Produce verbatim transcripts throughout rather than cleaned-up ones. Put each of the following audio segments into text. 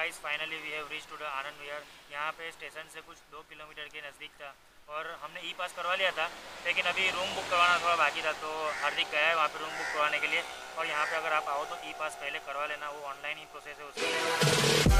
Guys finally we have reach to the Anand Vihar. यहाँ पे station से कुछ दो किलोमीटर के नज़दीक था और हमने ई पास करवा लिया था, लेकिन अभी रूम बुक करवाना थोड़ा बाकी था। तो हार्दिक गया है वहाँ पे रूम बुक करवाने के लिए। और यहाँ पे अगर आप आओ तो ई पास पहले करवा लेना, वो ऑनलाइन ही प्रोसेस है उसका।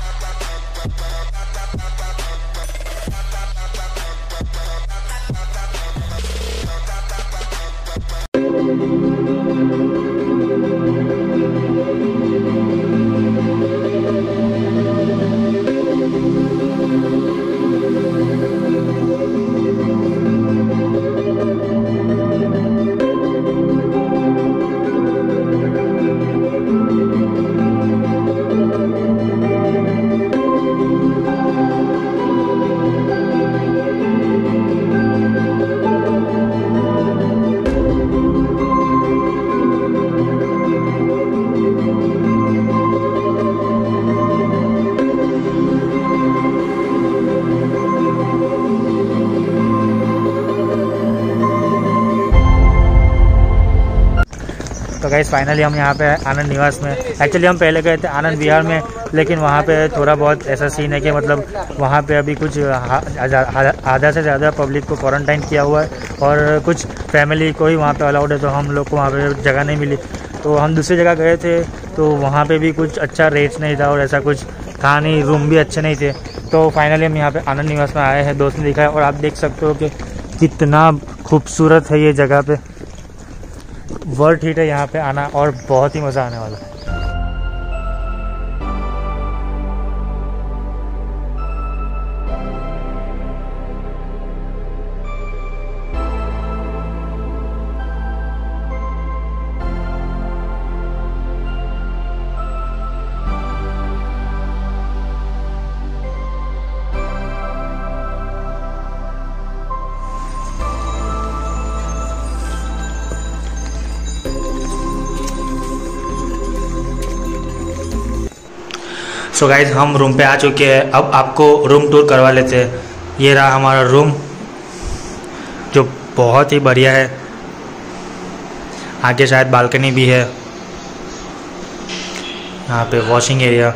तो गाइस फाइनली हम यहाँ पे आनंद निवास में, एक्चुअली हम पहले गए थे आनंद विहार में, लेकिन वहाँ पे थोड़ा बहुत ऐसा सीन है कि मतलब वहाँ पे अभी कुछ आधा से ज़्यादा पब्लिक को क्वारंटाइन किया हुआ है और कुछ फैमिली को ही वहाँ पे अलाउड है। तो हम लोग को वहाँ पे जगह नहीं मिली, तो हम दूसरी जगह गए थे तो वहाँ पे भी कुछ अच्छा रेट्स नहीं था और ऐसा कुछ था नहीं, रूम भी अच्छे नहीं थे। तो फाइनली हम यहाँ पे आनंद निवास में आए हैं, दोस्त ने दिखाया और आप देख सकते हो कि कितना खूबसूरत है ये जगह पे। वर्थ हिट है यहाँ पे आना और बहुत ही मज़ा आने वाला है। सो गाइज हम रूम पे आ चुके हैं, अब आपको रूम टूर करवा लेते हैं। ये रहा हमारा रूम जो बहुत ही बढ़िया है। आगे शायद बालकनी भी है, यहाँ पे वॉशिंग एरिया।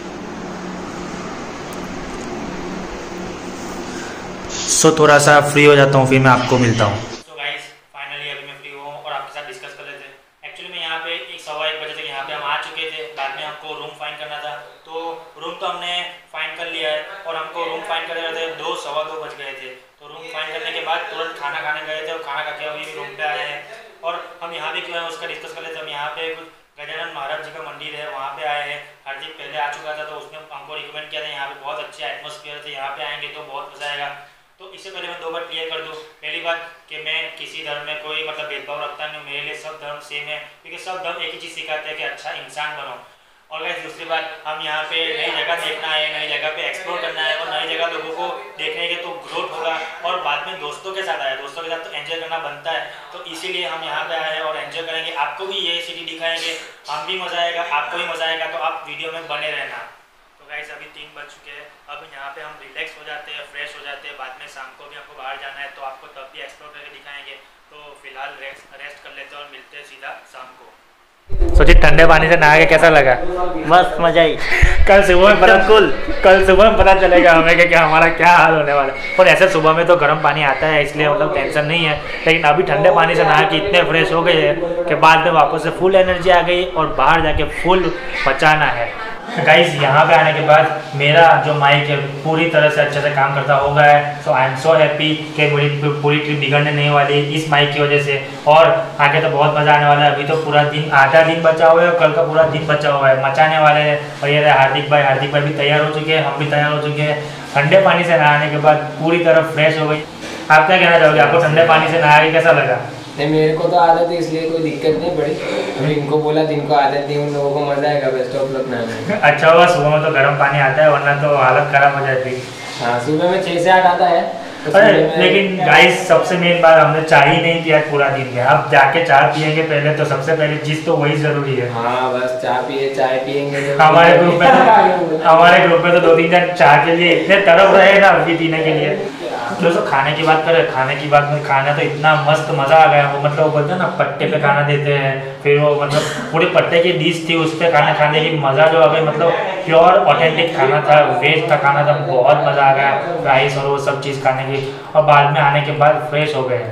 सो थोड़ा सा फ्री हो जाता हूँ, फिर मैं आपको मिलता हूँ। सो गाइज फाइनली अभी मैं फ्री हुआ हूँ और आपके साथ डिस्कस कर लेते हैं। एक्चुअली मैं यहाँ पे एक सवा एक बजे तक यहाँ पे हम आ चुके थे। बाद में हमको रूम फाइंड करना था, तो रूम तो हमने फाइंड कर लिया है और हमको रूम फाइंड करते रहते दो सवा दो बज गए थे। तो रूम फाइंड करने के बाद तुरंत खाना खाने गए थे और खाना खा के अभी रूम पे आए हैं। और हम यहाँ पे क्यों है उसका डिस्कस कर लेते हैं। हम यहाँ पे कुछ गजानन महाराज जी का मंदिर है, वहाँ पे आए हैं। हार्दिक पहले आ चुका था तो उसने हमको रिकमेंड किया था, यहाँ पे बहुत अच्छे एटमोसफियर थे, यहाँ पे आएंगे तो बहुत मजा आएगा। तो इससे पहले मैं दो बार क्लियर कर दूँ। पहली बात कि मैं किसी धर्म में कोई मतलब भेदभाव रखता नहीं हूँ, मेरे लिए सब धर्म सेम है, क्योंकि सब धर्म एक ही चीज़ सिखाते हैं कि अच्छा इंसान बनो। और गाइस दूसरी बात, हम यहाँ पे नई जगह देखना है, नई जगह पे एक्सप्लोर करना है और नई जगह लोगों को देखने के तो ग्रोथ होगा। और बाद में दोस्तों के साथ आए, दोस्तों के साथ तो एंजॉय करना बनता है, तो इसीलिए हम यहाँ पे आए हैं और एंजॉय करेंगे। आपको भी ये सिटी दिखाएंगे, हम भी मज़ा आएगा, आपको भी मज़ा आएगा, तो आप वीडियो में बने रहना। तो गाइस अभी तीन बज चुके हैं, अब यहाँ पे हम रिलैक्स हो जाते हैं, फ्रेश हो जाते हैं। बाद में शाम को भी हमको बाहर जाना है, तो आपको तब भी एक्सप्लोर करके दिखाएंगे। तो फिलहाल रेस्ट रेस्ट कर लेते हैं और मिलते हैं सीधा शाम को। सोचिए ठंडे पानी से नहा के कैसा लगा? मस्त मजा आई। कल सुबह में पता कुल कल सुबह में पता चलेगा हमें कि क्या हमारा क्या हाल होने वाला है। और ऐसे सुबह में तो गर्म पानी आता है, इसलिए मतलब टेंशन नहीं है, लेकिन अभी ठंडे पानी से नहा के इतने फ्रेश हो गए हैं कि बाद में वापस से फुल एनर्जी आ गई और बाहर जाके फुल बचाना है। गाइस यहाँ पे आने के बाद मेरा जो माइक है पूरी तरह से अच्छे से काम करता हो गया है। सो आई एम सो हैप्पी कि मेरी पूरी ट्रिप बिगड़ने नहीं वाली इस माइक की वजह से, और आगे तो बहुत मज़ा आने वाला है। अभी तो पूरा दिन, आधा दिन बचा हुआ है और कल का पूरा दिन बचा हुआ है, मचाने वाले हैं। और ये रहे हार्दिक भाई, हार्दिक भाई भी तैयार हो चुके हैं, हम भी तैयार हो चुके हैं। ठंडे पानी से नहाने के बाद पूरी तरह फ्रेश हो गई। आप क्या कहना चाहोगे, आपको ठंडे पानी से नहा के कैसा लगा? नहीं, मेरे को तो आदत है इसलिए कोई दिक्कत नहीं पड़ी। अभी इनको बोला जिनको आदत नहीं उन लोगों को मजा आएगा बेस्ट ऑफ लक नाम। अच्छा हुआ सुबह में तो गर्म पानी आता है, वरना तो हालत खराब हो जाती। हाँ, सुबह में छः से आठ आता है। अरे लेकिन गाइस सबसे मेन बात, हमने चाय ही नहीं पिया पूरा दिन में। अब जाके चाय पियेंगे पहले, तो सबसे पहले चीज तो वही जरूरी है। हाँ बस चाय पिए, चाय पियेंगे। हमारे ग्रुप में हमारे ग्रुप में तो दो तीन जन चाय के लिए इतने तड़प रहे हैं ना अभी पीने के लिए। चलो तो खाने की बात करें, खाने की बात में खाना तो इतना मस्त मज़ा आ गया। वो मतलब वो बोलते हैं ना पट्टे पे खाना देते हैं, फिर वो मतलब पूरे पट्टे की डिश थी, उस पर खाना खाने की मज़ा जो आ गई। मतलब प्योर ऑथेंटिक खाना था, वेज था खाना था, बहुत मज़ा आ गया राइस और वो सब चीज़ खाने की। और बाद में आने के बाद फ्रेश हो गए।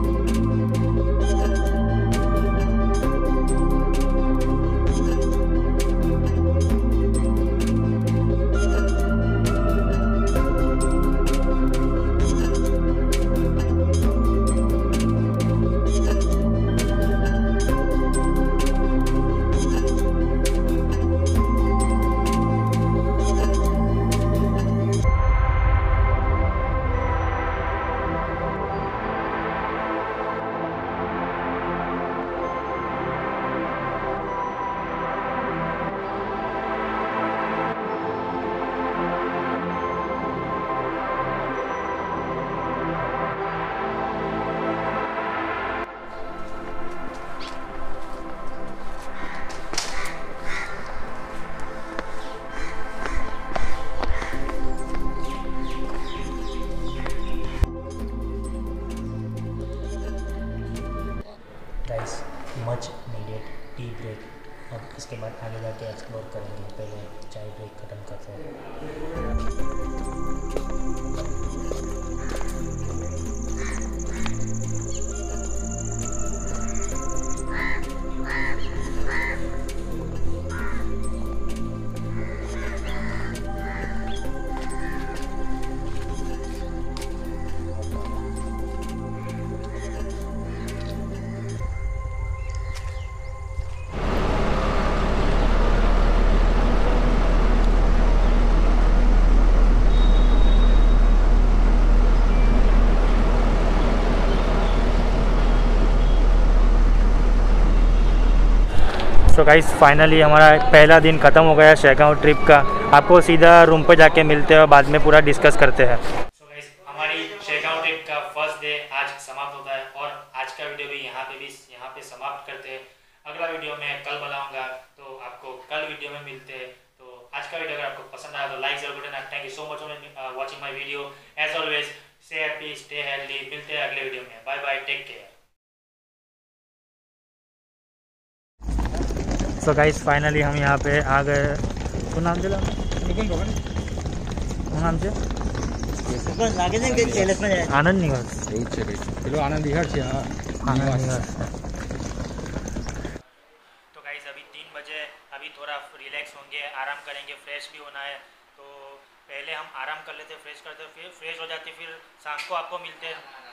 Guys much needed tea break. अब इसके बाद आगे जाके एक्सप्लोर करेंगे, पहले चाय ब्रेक ख़त्म करते हैं। सो गाइस फाइनली हमारा पहला दिन ख़त्म हो गया शेगांव ट्रिप का। आपको सीधा रूम पे जाके मिलते हैं और बाद में पूरा डिस्कस करते हैं। सो गाइस हमारी शेगांव ट्रिप का फर्स्ट डे आज समाप्त होता है और आज का वीडियो भी यहाँ पे भी यहाँ पे समाप्त करते हैं। अगला वीडियो मैं कल बनाऊँगा, तो आपको कल वीडियो में मिलते हैं। तो आज का वीडियो अगर आपको पसंद आया तो लाइक जरूर करना। Thank you so much for watching my video. As always stay happy, stay healthy. मिलते हैं अगले वीडियो में। Bye bye, take care. So guys finally हम यहाँ पे आ गए। तो नाम चला नाम से आनंद निवास। आनंद निवास। तो गाइस अभी तीन बजे, अभी थोड़ा रिलैक्स होंगे, आराम करेंगे, फ्रेश भी होना है। तो पहले हम आराम कर लेते, फ्रेश करते, फिर फ्रेश हो जाते, फिर शाम को आपको मिलते हैं।